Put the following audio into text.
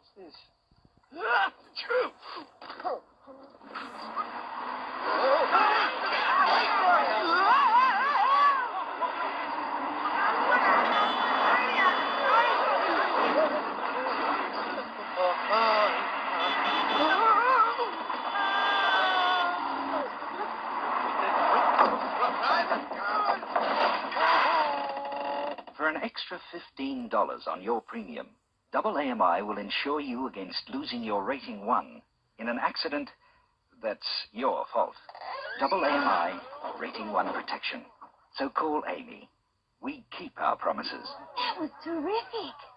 What's this? For an extra $15 on your premium, AAMI will insure you against losing your rating 1 in an accident that's your fault. AAMI, rating 1 protection. So call AAMI. We keep our promises. That was terrific.